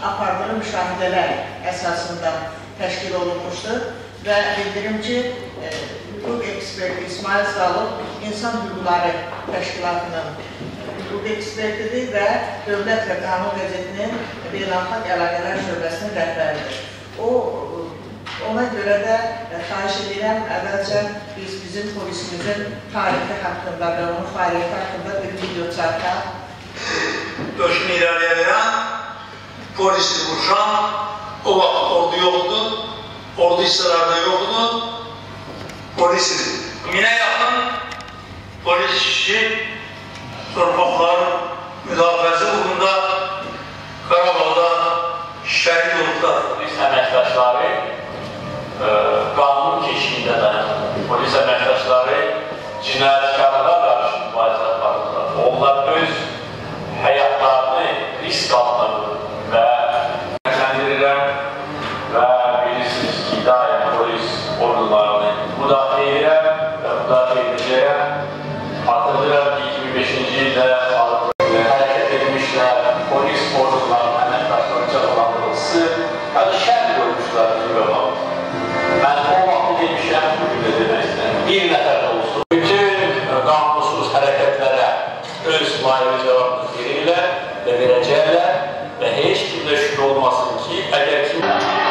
apardığı müşahidələr əsasında təşkil olunmuşdur və bildirim ki, hüquq eksperti İsmail Salov İnsan Hüquqları Təşkilatının hüquq ekspertidir və Dövlət və Qanun Qəzetinin Beynəlxalq Əlaqələr Şöbəsinin rəhbəridir. Ona görə də xahiş edirəm, əvvəlcə bizim polisimizin tarixi haqqında və onun fəaliyyəti haqqında bir video çarxaq. Ölkəni irəliyə verən, polisi vuruşan, o vaxt ordu yoxdur, ordu hissələrdə yoxdur, polisidir. 1000-ə yaxın polis işçi torpaqların müdafiəsi uğrunda Qarabağda şəhid oldular. Polis əməkdaşları qanun keşiyində dayanır. Polis əməkdaşları cinayətkarlara qarşı mübarizə aparırlar. Onlar öz həyatlarını risk altına və təhləndirirəm və bilirsiniz ki, daim polis ordularını müdafiə edirəm və müdafiə edəcəyəm. Hatırlayıram ki, 2005-ci ildə hərəkət etmişlər, polis ordularının əməkdaşları cəzalandırılması və şərt qoymuşlar ki, mən o vaxtı demişəm, bugün də demək istəyəm, bir nəfər də olsun. Bütün qanunsuz hərəkətlərə öz layıqlı cavabını verirlər və verəcəklər və heç kimdə şübhə olmasın ki, əgər kim...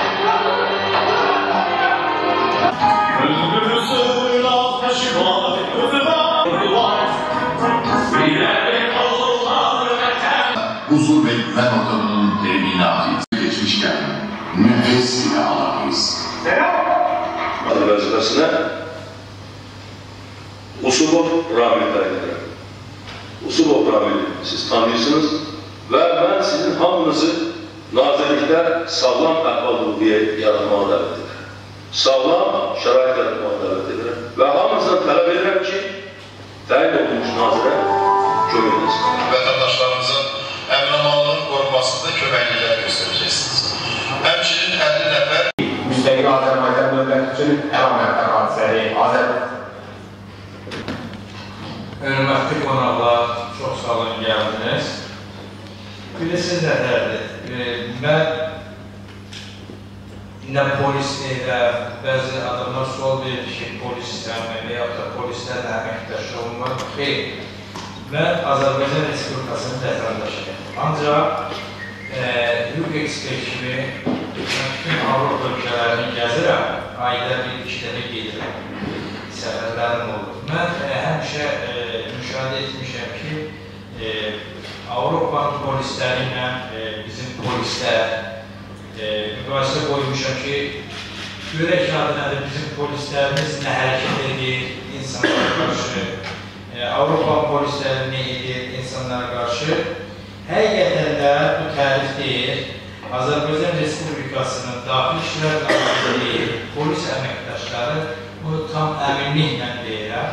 Huzur ve güven ortamının teminatı geçmişken nefes bile alamayız. Adı vəzifəsinə Usubov Ramil təyin edirəm. Usubov Ramil siz tanıyırsınız və mən sizin hamınızı nazirlikdə sağlam əhval-ruhiyyə yaratmağa dəvət edirəm. Sağlam şərait yaratmağa dəvət edirəm və hamınızdan tələb edirəm ki, təyin olunmuş nazirə görünməsin. Vətəndaşlarımızın əmin-amanlığın qorunmasında köməkliklər göstərəcəksiniz. Həmçinin 50 nəfər Müstəqil Azərbaycan dövləti üçün əlamətlər hadisəli Hörmətli qonaqlar, çox sağ olun gəldiniz. Bilirsiniz nətərdir? Mən nə polis elə bəzi adamlar sual verir ki, polis istəmir və yaxud da polislərlə əməkdaşlar olmaq. Xeyr, mən Azərbaycan Respublikasının vətəndaşıyım. Ancaq hüquq ekspert kimi bütün Avropa ölkələrini gəzirəm, ayda bir-iki dəfə gedirəm, səfərlərim olur. Mən həmişə müşahidə etmişəm ki, Avropanın polisləri ilə bizim polislər müqayisə qoymuşam ki, görək adına bizim polislərimiz nə hərəkət edir insanlara qarşı, Avropanın polisləri nə edir insanlara qarşı. Həqiqətən də bu tərif deyil, Azərbaycan Respublikasının Daxili İşlər Nazirliyi polis əməkdaşları bunu tam əminliklə deyirəm.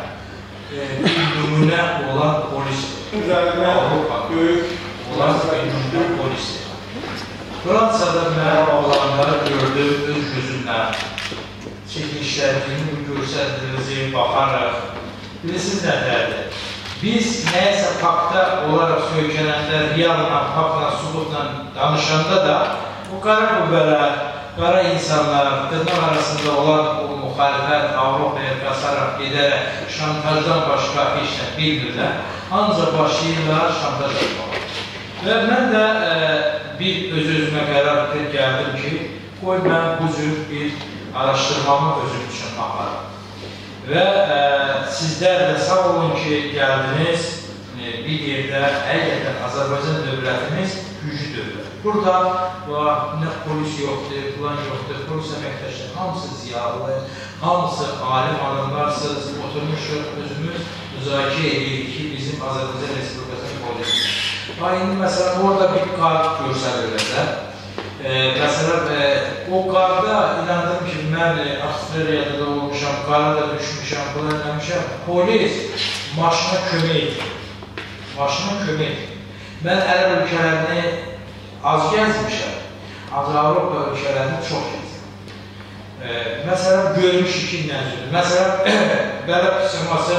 Nümunə olan polisdir. Avropa böyük olan nümunə polisdir. Fransada mən olanları gördüm öz gözümlə. Çəkilişlərini, bu görsəldirizi baxaraq. Bilirsiniz nətərdir? Biz nəyəsə fakta olaraq söykənəndə, realla, faktla, subutla danışanda da bu qara qüvvələr, qara insanlar, dırnaq arasında olan o müxalifət Avropaya qasaraq gedərək şantajdan başqa heç nə bilmirlər. Ancaq başlayırlar şantaj etməyə. Və mən də bir öz-özümə qərar gəldim ki, qoy mən bu cür bir araşdırmamı özüm üçün aparım. Və sizlər də sağ olun ki, gəldiniz, bir yerdə həqiqətən Azərbaycan dövlətimiz güclü dövlət. Burada nə polis yoxdur, plan yoxdur, polis əməkdaşlar, hamısı ziyalı, hamısı alim adamlarsınız, oturmuşuq, özümüz müzakirə edirik ki, bizim Azərbaycan Respublikasının polisi. İndi məsələn, orada bir kart görsədirlər. Məsələn, o qarda inandım ki, mən Avstraliyada da olmuşam, qara da düşmüşəm, bunu eləmişəm. Polis maşına kömək edir. Maşına kömək edir. Mən ərəb ölkələrini az gəzmişəm, ancaq Avropa ölkələrini çox gəzmişəm. Məsələn, görmüşük ki, nəzirdir. Məsələn, bəlab pisəması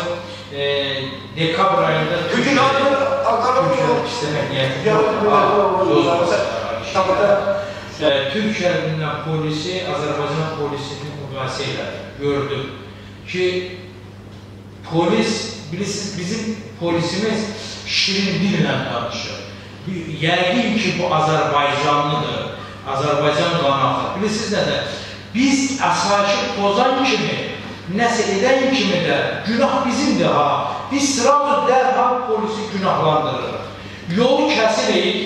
dekabr ayında Türkiye'də pisləmək niyyəti yoxdur. Türk şərqindən polisi, Azərbaycan polisinin müqayisə elədi. Gördüm ki, polis, bilirsiniz, bizim polisimiz şirin dillə danışır. Yəqin ki, bu Azərbaycanlıdır, Azərbaycan qanaqlı. Bilirsiniz nədir? Biz əsayişi pozan kimi, nəsə edən kimi də günah bizimdir ha. Biz sıralı dərhal polisi günahlandırırıq. Yolu kəsirik.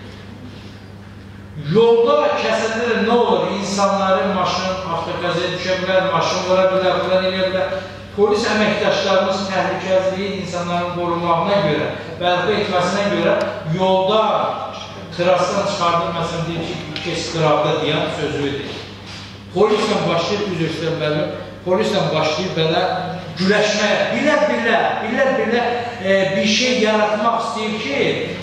Yolda kəsəndə nə olur? İnsanların maşın, avtokazaya düşə bilər, maşın vura bilər, filan edə bilər. Polis əməkdaşlarımız təhlükəsizliyi insanların qorunmağına görə, bərpa etməsinə görə yolda trasdan çıxardılmasın deyir ki, kes qıraqda deyən sözü edir. Polislə başlayıb, üzr istəməli, polislə başlayıb belə güləşməyə, bilə bir şey yaratmaq istəyir ki,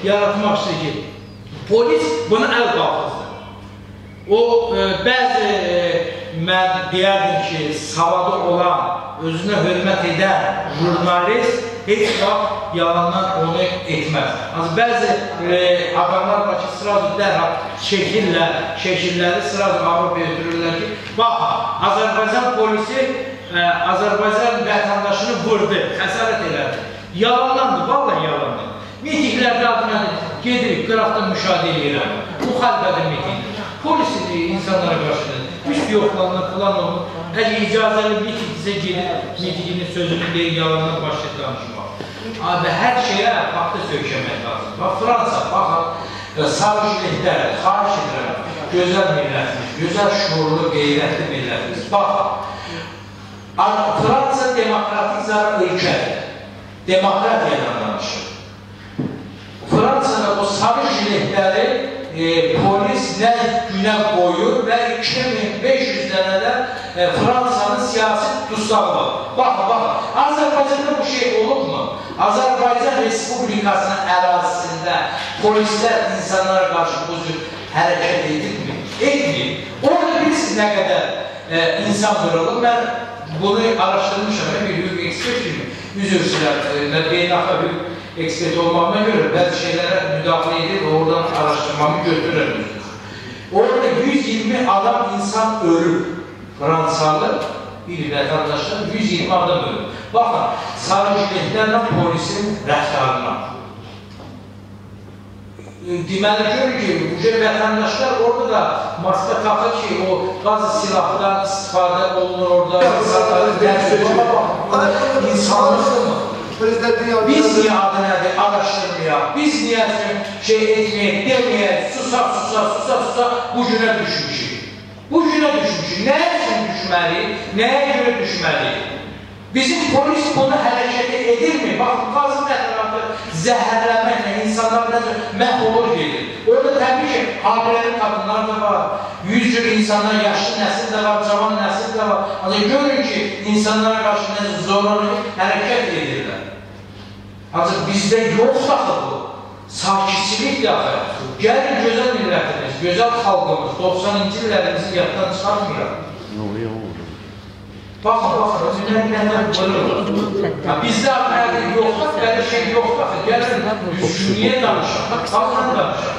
polis bunu əl qalxızdır. O, bəzi mən deyərdim ki, savadı olan, özünə hörmət edən jurnalist heç vaxt yalandan onu etməz. Bəzi adamlar var ki, sırada dərhal şəkilləri sırada Avropaya ötürürlər ki, bax, Azərbaycan polisi Azərbaycan vətəndaşını vurdu, xəsarət elədi. Yalandandır, vallahi yalandandır. Mitinglərdə adına gedirik, qıraqda müşahidə edirəm. Müxalifədə mitingdir. Polis insanlara qarşıdır. Üst yoxlanır, filan olur. Əgər icazəli mitingizə gedir, mitinginin sözünü deyir, yalandan başlayır danışmaq. Abi, hər şeyə faktı sökəmək lazım. Bax, Fransa, baxın, sarı jiletlər, xariş edirəm, gözəl millətimiz, gözəl şuurlu, qeyrətli millətimiz. Baxın, Fransa demokratik ölkədir. Demokratiyadan danışır. Fransada o sarı jiletləri polis nə günə qoyur və 2500 dənədən Fransanın siyasi tutsağı var. Baxın, Azərbaycanda bu şey olub mu? Azərbaycan Respublikasının ərazisində polislər insanlara qarşı bu cür hərəkət edirmi? Etmir. Orada bilirsiniz nə qədər insan vurulur. Mən bunu araşdırmışam, bir hüquq ekspert kimi, üzr istəyirəm, beynəlxalq hüquq ekspert olmağına görə bəzi şeylərə müdaxilə edir və oradan araşdırmamı götürürəm. Orada 120 adam insan ölür. Fransalı bir vətəndaşlar 120 adam ölür. Baxın, sarı jiletlərlə polisin rəftarına. Deməli görür ki, vətəndaşlar orada da maska taxır ki, o qaz silahdan istifadə olunur orada. İnsanlıqdır. Biz niyə adı nədir, araşdırmayaq, biz niyə şey etməyək, deməyək, susaq, bu günə düşmüşük. Bu günə düşmüşük. Nəyə üçün düşməliyik, nəyə görə düşməliyik? Bizim polis bunu hərəkəti edirmi? Baxın, qazın ətrafı zəhərləməklə insanlar məhv olur gedir. Orada təbii ki, hamiləli qadınlar da var, 100 cür insanlar, yaşlı nəsil də var, cavan nəsil də var. Ancaq görün ki, insanlara qarşı nəsə zorlanır, hərəkət edirlər. Ancaq bizdə yox daxı bu. Sakitçilik daxı. Gəlin gözəl millətimiz, gözəl xalqımız, 90-cı illərimizi yaddan çıxartmıyaq. Baxın, nədən qırılır. Bizdə artıq yoxdur, belə şey yoxdur. Gəlin, düzgünlüyə danışaq, baxın danışaq.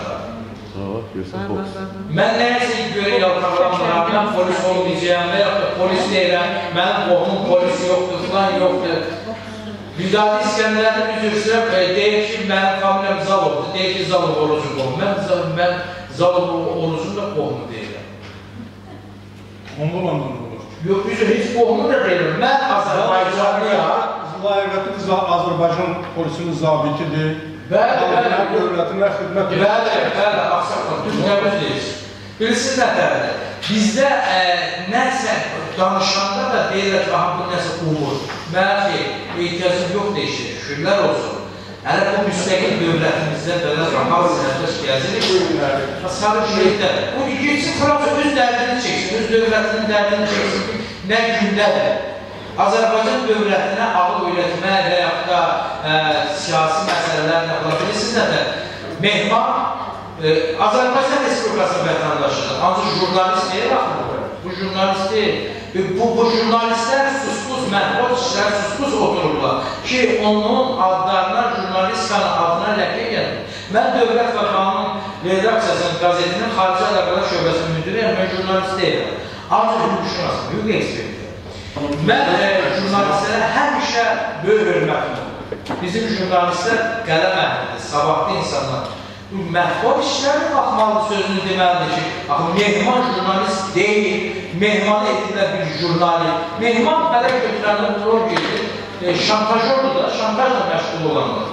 Mən nəyəsə görə yaltaqlamıram, mən polis olmayacağım və yaxud da polis deyirəm, mənim qohumum polis yoxdur, filan yoxdur. Müdafiə İskəndərdə üzürsəm, deyir ki, mənim familiyam Zalovdur, deyir ki, Zalov orucu qohum. Mən Zalov orucun da qohumu deyirəm. Onda olur. Yox, üzr, heç qohumu da deyirəm. Mən Azərbaycanlıyam. Layiqətiniz Azərbaycan polisinin zabitidir. Bəli, dövlətinə xidmət edir. Bəli, axsaqlar, düzgəmiz deyirsiniz. Bilirsiniz nətərdir? Bizdə nəsə danışanda da deyirlər ki, bu nəsə umur. Mənə ki, ehtiyacım yoxdur işdir, şükürlər olsun. Hələ bu müstəqil dövlətimizdə belə rahat sənətləş gəzirik. Sarı jiletlər. Bu ikinci Fransa öz dərdini çəksin, öz dövlətinin dərdini çəksin ki, nə gündədir. Azərbaycan dövlətinə ağıl öyrətmək və yaxud da siyasi məsələlərlə bilirsiniz nədir? Mehman Azərbaycan Respublikası vətəndaşıdır. Ancaq jurnalist deyil, bu jurnalist deyil. Bu jurnalistlər suspuz, mətbuat işləri suspuz otururlar ki, onun adlarına, jurnalistikanın adına ləkə gəlir. Mən Dövlət və Qanun redaksiyasının qazetinin xarici əlaqələr şöbəsinin müdürü, mən jurnalist deyiləm. Ancaq hüquqşünasım, hüquq eksperti. Mən jurnalistlərə həmişə böyük hörmətim olur. Bizim jurnalistlər qələm əhlidir, savadlı insanlar. Bu məhbub işlərə baxmalı sözünü deməlidir ki, mehman jurnalist deyil, mehman edirlər bir jurnalist. Mehman belə götürəndə rol gedir, şantajördur da, şantajla məşğul olanlar.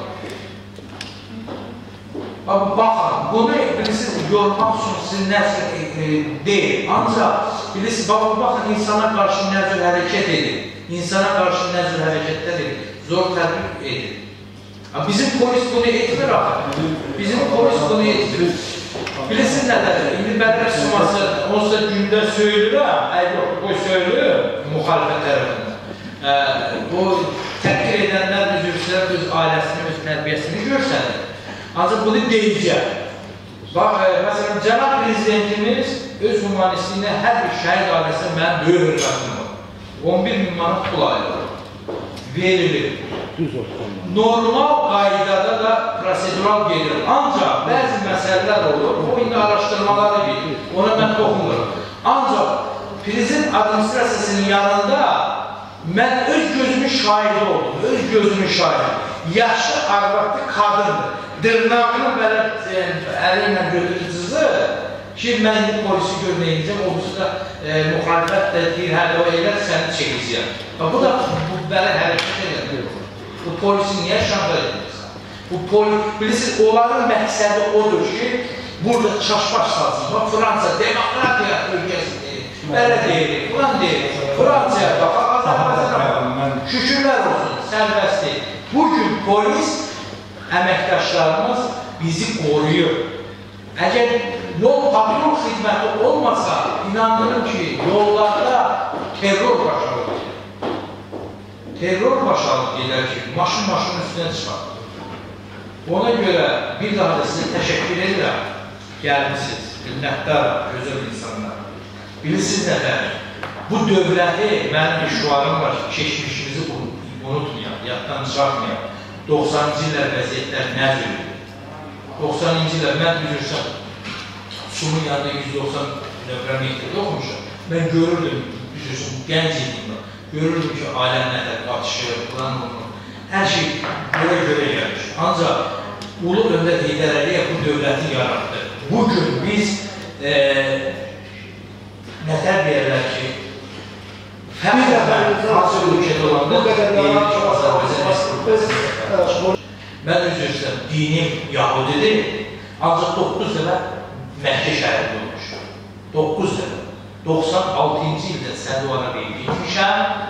Baxın, bunu bilirsiniz, yormaq üçün sizin nəzr deyil. Ancaq bilirsiniz, baxın, insana qarşı nəzr hərəkət edir. İnsana qarşı nəzr hərəkətlər edir. Zor tədbir edir. Bizim polis bunu etmir axı. Bizim polis bunu etmir. Bilirsiniz nədədir? İndi bədrə suması olsa gündə söylürəm, qoy söylür müxalifət tərəfindən. O təhqir edənlər üzrsə öz ailəsini, öz tərbiyəsini görsənir. Ancaq bunu deyəcək. Bax, məsələn, cənab prezidentimiz öz humanistliyinə hər bir şəhid ailəsinə mən böyük hörmətim var. 11.000 manat pul ayırır. Verilir. Normal qaydada da prosedural gedir. Ancaq bəzi məsələlər olur. O, indi araşdırmaları gedir. Ona mən toxunmuram. Ancaq prezident administrasiyasının yanında mən öz gözümün şahidi oldum. Öz gözümün şahidi. Yaşlı arvadlı kadındır. Dırnağını belə əli ilə götürücüsü ki, mən polisi görməyəcəm, obusu da müxalifət də deyir, hələ o elə səni çəkəcəyəm. Bu da belə hərəkət edir. Bu polisi niyə şantaj edirsən? Bilirsiniz, onların məqsədi odur ki, burada çaşbaş salsın. Bax, Fransa demokratiya ölkəsi deyil, belə deyil, filan deyil. Fransaya bax, Azərbaycana bax, şükürlər olsun, sərbəst deyil. Bugün polis əməkdaşlarımız bizi qoruyur. Əgər yol patrol xidməti olmasa, inandırım ki, yollarda terror başalır. Terror başalır gedər ki, maşın üstünə çıxar. Ona görə bir daha da sizə təşəkkür edirəm. Gəlmişsiniz, minnətdaram, gözəl insanlar. Bilirsiniz nədir? Bu dövləti, mənim bir şuarım var ki, keçmişimizi unutmayaq, yaddan çıxartmayaq. 90-cı illər vəziyyətlər nə cürdür? 90-cı illər, mən bilirsəm, Sumun yanında 190 növrə mektəbdə oxumuşam. Mən görürdüm, bilirsəm, gənc idim, görürdüm ki, aləm nədir, qatışır, plan olunur. Hər şey görə gəlmiş. Ancaq Ulu Öndər Heydər Əliyev bu dövləti yarattı. Bugün biz nətər deyərlər ki, həmin hansı ülkədə olanda deyilir ki, Azərbaycan Respublikası. Mən üzrəyirəm, dinim Yahudidir, ancaq 9 dəfə Məkkə şəhərində olmuşam. 9 dəfə. 96-cı ildə Səudi Arabiyaya getmişəm.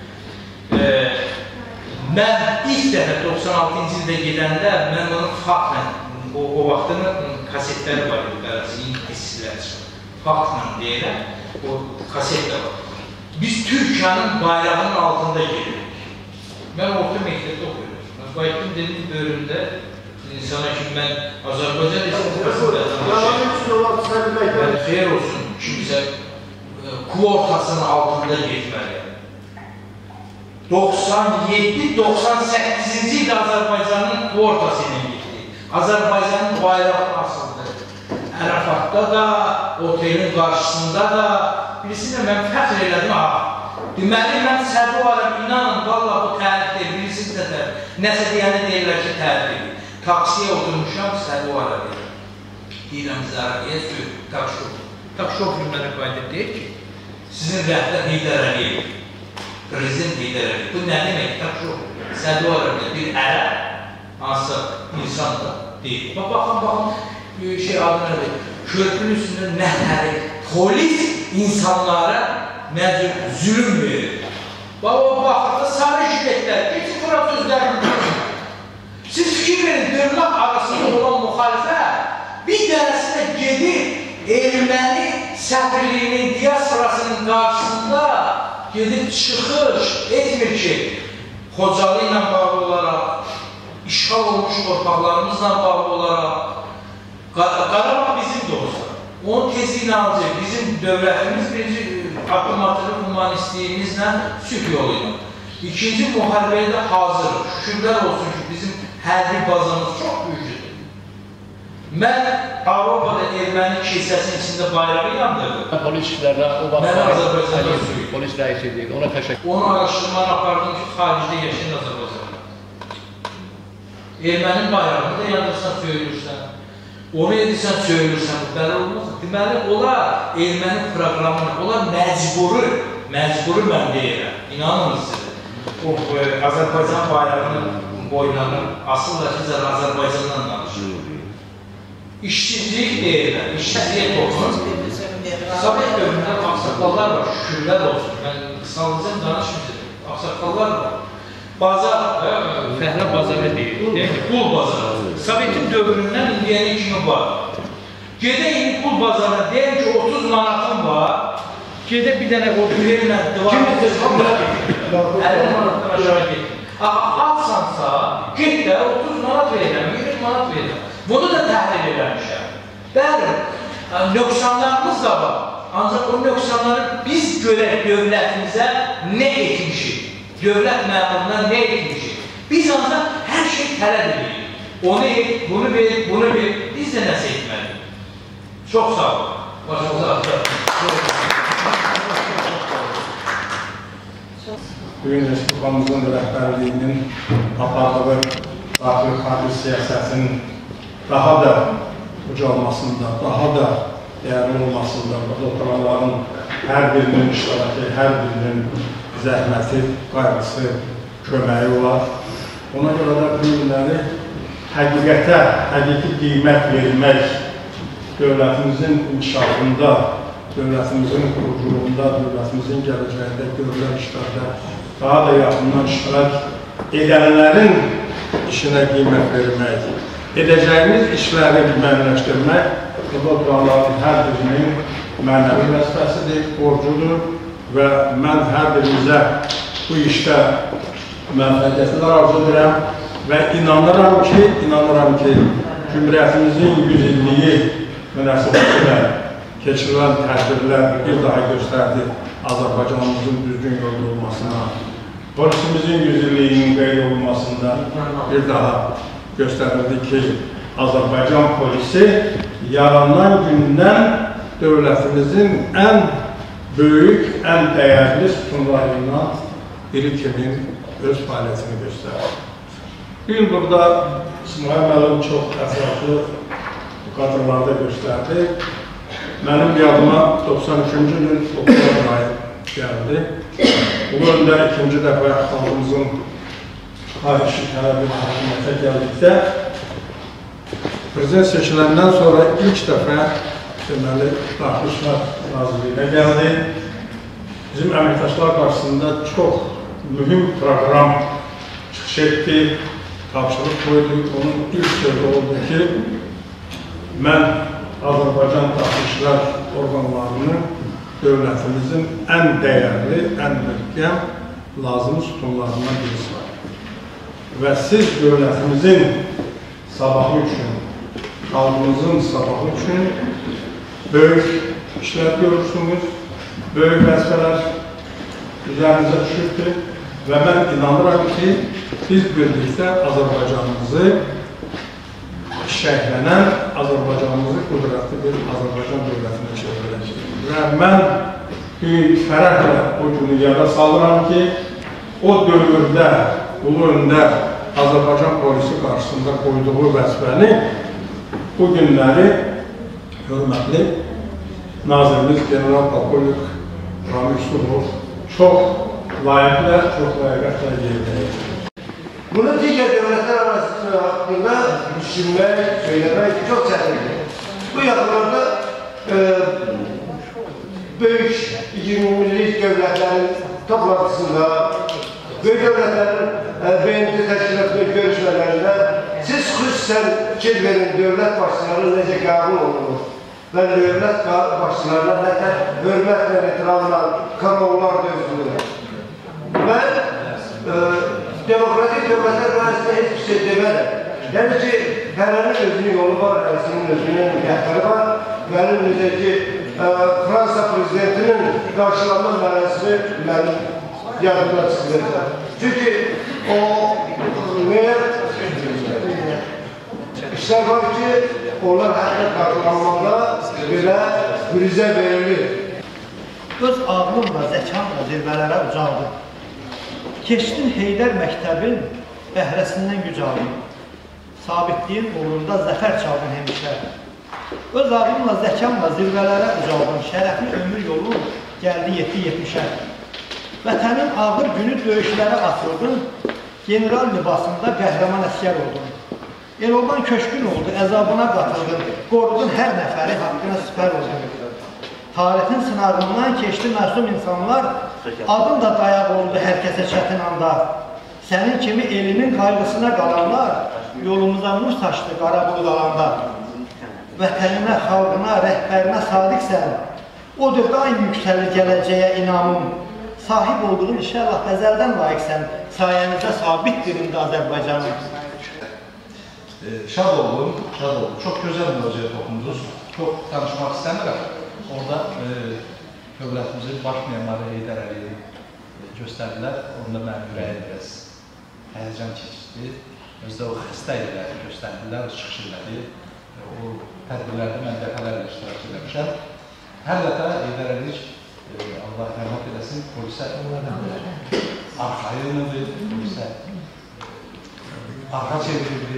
Mən ilk dəfə 96-cı ildə gedəndə mən onun faktla, o vaxtının kasetləri var idi, bələcə hissilər çıxır. Faktla deyirəm, o kaset də var. Biz Türkiyənin bayrağının altında gelirik. Mən orta məktəbdə oxuyurum. Mən qayıtdım dedim bölümdə, insana ki, mən Azərbaycan Respublikasında danışayım. Xeyr olsun, kimsə kuortasının altında getməli. 97-98-ci ildə Azərbaycanın kuortası ilə getdi. Azərbaycanın bayrağı asıldı. Ərafatda da, otelin qarşısında da, bilirsiniz, mən fəxr elədim, deməli, mən Səudi Arabiyaya inanın, valla bu tərif deyil, bilirsiniz nətər, nəsə deyəni deyirlər ki, tərif deyil. Taksiyə oturmuşam Səudi Arabiyaya. Deyirəm, Zarabiyə söz, Takşov günlərə qayıdıb deyir ki, sizin rəhbər Heydər Əliyev, prezident Heydər Əliyev, bu nə demək, Takşov, Səudi Arabiyaya bir ərəb, hansısa insan da deyil. Baxın, şey adına deyil, körpünün üstündə nəhəri, polis insanlara məcbur zülüm verir. Baxın, sarı jiletlər, geçin bura sözlərini görün. Siz fikir verin, dövlət arasında olan müxalifət bir dərəsində gedib, erməni səfirliyinin, diasporasının qarşısında gedib çıxış etmir ki, Xocalı ilə bağlı olaraq, işğal olmuş torpaqlarımızla bağlı olaraq, Qarabağ bizim də olsa, onun tezliyini alacaq, bizim dövlətimiz birinci akımatlı humanistliyimizlə sülh yoluyla. İkinci müharibəyə də hazırıq. Şükürlər olsun ki, bizim hərbi bazamız çox büyüdür. Mən Avropada erməni kilsəsinin içində bayrağı yandırdım. Polis işlərlə o vaxt mən Azərbaycanda sürüyüm. Polis rəisi deyil, ona təşəkkür. Onu araşdırmalar apardım ki, xaricdə yaşayan Azərbaycanda. Ermənin bayrağını da yandırsan, söylürsən. Onu edirsən, söylürsən, bu belə olmaz. Deməli, onlar erməni proqramını, onlar məcburi mən deyirəm, inanınız sizə. O, Azərbaycan bayrağının boynanır, asıl da bizə Azərbaycandan danışır. İşsizlik deyirlər, işsizlik olsun. Sovet dövründə axsaqqallar var, şükürlər olsun. Mən qısalacaq danışmayacaq, axsaqqallar var. Bazar, Fəhlə bazarı deyil, qul bazarı. Sovetin dövründən indiyəni kimi var. Gedə indi qul bazarına deyəm ki, 30 manatım var. Gedə bir dənə o ürəklə divar edir, 50 manatdan aşağı gedir. Alsansa, get də 30 manat verirəm, 20 manat verirəm. Bunu da təhlil eləmişəm. Bəli, nöqsanlarımız da var. Ancaq o nöqsanları biz görək dövlətimizə nə etmişik? Dövlət məmuruna nə etmişik? Biz ancaq hər şey tələb edirik. Onu et, bunu ver, bunu ver. Biz də nəsə etməliyik. Çox sağ olun. Başımıza atır. Bugün Respublikamızın rəhbərliyinin apardığı daxili xarici siyasətinin daha da ucalmasında, daha da dəyərli olmasında, oturanların hər birinin iştirakı, hər birinin zəhməti, qayğısı, köməyi olar. Ona görə də bu günləri həqiqətə, həqiqi qiymət verilmək, dövlətimizin inkişafında, dövlətimizin quruculuğunda, dövlətimizin gələcəyində görülən işlərdə daha da yaxından iştirak edənlərin işinə qiymət vermək, edəcəyimiz işləri müəyyənləşdirmək, burada oturanların hər birinin mənəvi vəzifəsidir, borcudur və mən hər birimizə bu işdə mənfəətiyyətlər arzu edirəm və inanıram ki, Cümhuriyyətimizin 100 illiyi münasibətilə keçirilən tədbirlər bir daha göstərdi Azərbaycanımızın düzgün yolda olmasına, polisimizin 100 illiyinin qeyd olunmasında bir daha göstərildi ki, Azərbaycan polisi yaranan gündən dövlətimizin ən böyük, ən dəyərli sütunlarından biri kimi öz fəaliyyətini göstərir. Bir gün burada İsmail müəllim çox ətraflı kadrlarda göstərdi. Mənim yadıma 93-cü gün oktyabr ayı gəldi. Bu öndə ikinci dəfə xalqımızın xarişi tələbi hakimiyyətə gəldikdə prezident seçiləndən sonra ilk dəfə deməli Daxili İşlər Nazirliyinə gəldi. Bizim əməkdaşlar qarşısında çox mühüm proqram çıxış etdi, tapşırıq qoydu. Onun ilk sözü oldu ki, mən Azərbaycan Daxili İşlər orqanlarını dövlətimizin ən dəyərli, ən möhkəm, lazım sütunlarından birisi var. Və siz dövlətimizin sabahı üçün, xalqımızın sabahı üçün böyük işlər görürsünüz, böyük vəzifələr üzərinizə düşübdür və mən inanıram ki, biz birlikdə Azərbaycanımızı şərhlənən, Azərbaycanımızı qudretli bir Azərbaycan dövlətinə çevirəcək. Və mən fərəhlə o günü yada salıram ki, o dövrdə, ulu öndər Azərbaycan polisi qarşısında qoyduğu vəzifəni bu günləri hörmətli Nazirimiz General Polkovnik Ramil Sulov çox layiqlə, çox layiqətlə yerinəyir. Bunu digər dövlətlər arasında haqqında düşünmək, söyləmək çox çətindir. Bu yaxınlarda böyük 20-lik dövlətlərin toplantısında, böyük dövlətlərin BMT təşkilatının görüşmələrində siz xüsusən fikir verin, dövlət başçıları necə qəbul olunur və dövlət başçılarına nətər hörmətlə, ehtiramla kanallar dövdürür. Mən demokratik dövlətlər arasında heç bir şey demədim. Yəni ki, hərənin özünün yolu var, hərəsinin özünün rəhbəri var. Mənim necə ki, Fransa prezidentinin qarşılanma mərəsimi mənim yadımdan çıxılır. Çünki o, işlər var ki, onlar hətta qarşılanmada belə bürüzə verilir. Öz ağlımla, zəkamla zirvələrə ucaldım. Keçdim Heydər məktəbin bəhrəsindən güc aldım. Sabitliyin uğrunda zəfər çaldım həmişə. Öz ağlımla, zəkamla zirvələrə ucaldım. Şərəfli ömür yolu gəldi 70-70'ə. Vətənin ağır günü döyüşlərə atıldım. General libasında qəhrəman əsgər oldum. Eloban köşkün oldu, əzabına qatıldım. Qorudun hər nəfəri haqqına süpər oldum. Tarixin sınağından keçdi məsum insanlar, adın da dayaq oldu hər kəsə çətin anda. Sənin kimi elinin qayğısına qalanlar, yolumuza nur saçdı qara bulud alanda. Vətəninə, xalqına, rəhbərinə sadiqsən, odur daim yüksəlir gələcəyə inamım. Sahib olduğun inşallah əzəldən layiqsən, sayənizdə sabitdir indi Azərbaycanım. Şad oldum. Çox gözəl müraciət oxundunuz. Çox danışmaq istəmirəm. Orada dövlətimizin baş memarı Heydər Əliyevi göstərdilər. Onda mənim ürəyim biraz həyəcan keçdi. Özdə o xəstə ilə göstərdilər, çıxış elədi. O tədbirlərdə mən dəfələrlə iştirak eləmişəm. Hər dəfə Heydər Əliyev, Allah rəhmət eləsin, polisə arxayınlıdır, polisə arxa çevirildi.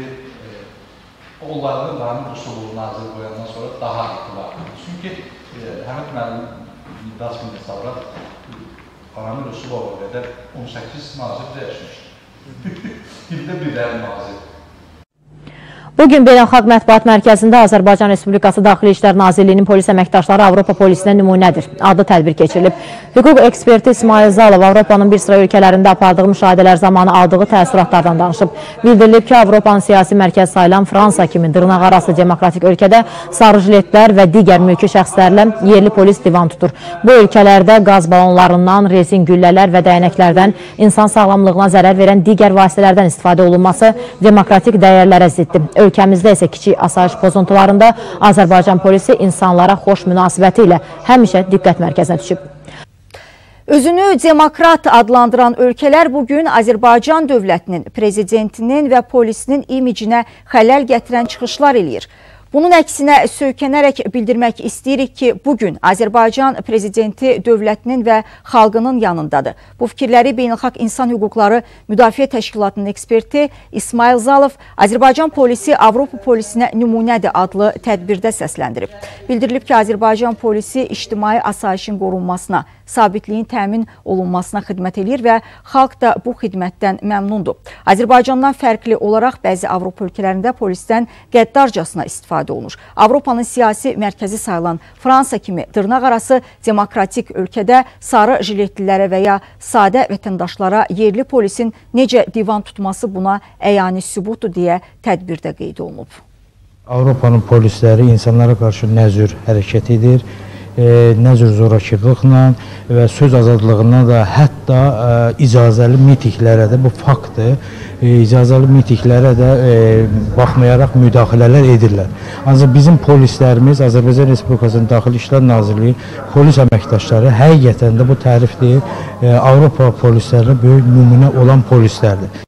Onların qanun üsulu nazir qoyandan sonra daha itibarlı. Çünki Həmid müəllim iddias gündə sonra Ramil Usulova qədər 18 nazir dəyişmişdir. İldə bir dəyər nazir. Bugün Beynəlxalq Mətbuat Mərkəzində Azərbaycan Respublikası Daxili İşlər Nazirliyinin polis əməkdaşları Avropa polisinə nümunədir. Adlı tədbir keçirilib. Hüquq eksperti İsmail Zalov Avropanın bir sıra ölkələrində apardığı müşahidələr zamanı aldığı təəssüratlardan danışıb. Bildirilib ki, Avropanın siyasi mərkəz sayılan Fransa kimi dırnaqarası demokratik ölkədə sarı jiletlər və digər mülki şəxslərlə yerli polis divan tutur. Bu ölkələrdə qaz balonlarından, rezin güllələr və dəyənəklərdən insan sağlamlığına zərər verən digər vasitələrdən istifadə olunması demokratik dəyərlərə ziddir. Ölkəmizdə isə kiçik asayiş pozuntularında Azərbaycan polisi insanlara xoş münasibəti ilə həmişə diqqət mərkəzinə düşüb. Özünü demokrat adlandıran ölkələr bugün Azərbaycan dövlətinin, prezidentinin və polisinin imicinə xələl gətirən çıxışlar eləyir. Bunun əksinə söykənərək bildirmək istəyirik ki, bugün Azərbaycan prezidenti dövlətinin və xalqının yanındadır. Bu fikirləri Beynəlxalq İnsan Hüquqları Müdafiə Təşkilatının eksperti İsmail Zalov Azərbaycan polisi Avropa polisinə nümunədir adlı tədbirdə səsləndirib. Bildirilib ki, Azərbaycan polisi ictimai asayişin qorunmasına, sabitliyin təmin olunmasına xidmət edir və xalq da bu xidmətdən məmnundur. Azərbaycandan fərqli olaraq bəzi Avropa ölkələrində polisdən qəddarcasına istifadə olunur. Avropanın siyasi mərkəzi sayılan Fransa kimi dırnaqarası demokratik ölkədə sarı jiletlilərə və ya sadə vətəndaşlara yerli polisin necə divan tutması buna əyani sübutdur deyə tədbirdə qeyd olunub. Avropanın polisləri insanlara qarşı nə cür hərəkət edir, nə cür zorakılıqla və söz azadlığına da hətta icazəli mitinglərə də bu faktdır. İcazəli mitinglərə də baxmayaraq müdaxilələr edirlər. Ancaq bizim polislərimiz, Azərbaycan Respublikasının Daxili İşlər Nazirliyi polis əməkdaşları həqiqətən də bu tərifdir. Avropa polislərinə böyük nümunə olan polislərdir.